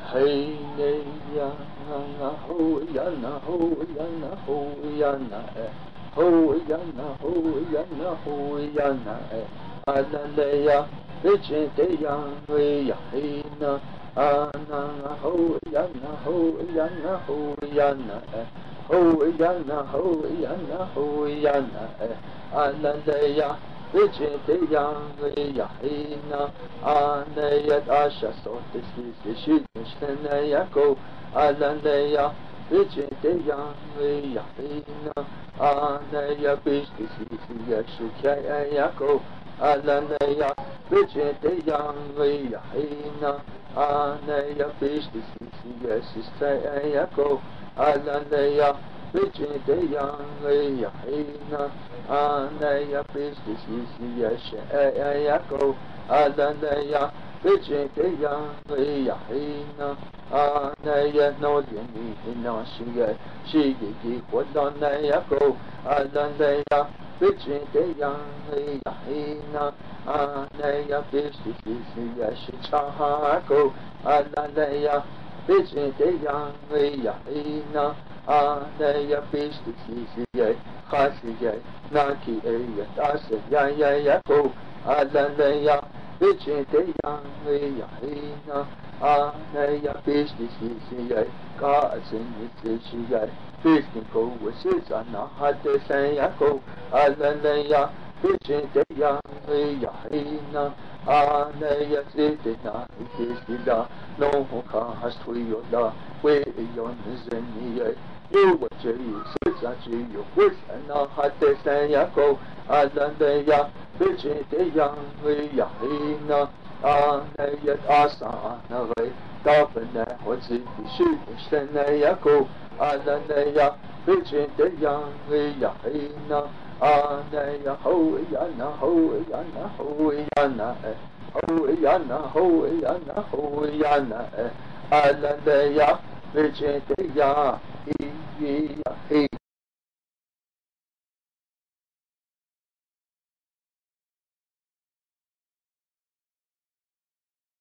hey ya na ho ya na ho ya na ho ya na ho ya na ho ya na ho ya na alale ya viche te ya we ya hey na ana ho ya na ho ya na ho ya na ho ya na ho ya na ho ya na alale ya viche te ya we ya hey na ana ya asha so te shi shna ya ko alale ya viche te ya we ya hey na ana ya bish si ya shi ya ko alale ya viche te ya we ya hey na ana ya bish si ya shi ya ko alale ya viche te ya we ya hey na ana ya bish si ya shi ya ko alale ya viche te ya we ya hey na ana ya no ni no shi gi what on ya ko alale ya viche te ya we ya hey na ana ya bish si ya shi cha ko alale ya viche te ya we ya hey na ana ya bish si ya khasi ya na ki ya tas ya ko alale ya viche te ya we ya hey na ana ya bish si ya ka sin ni si ya bish ko we si na ha te san ya ko alale ya viche te ya we ya hey na ana ya si te na si da no ka has tu yo da we yo ni ni ya you what you sit at you wish and not had te san ya ko alale ya viche te ya we ya hey na ana ya asa na we da na ho si shi shna ya ko alale ya viche te ya we ya hey na ana ya ho ya na ho ya na ho ya na ho ya na ho ya na ho ya na alale ya viche te ya he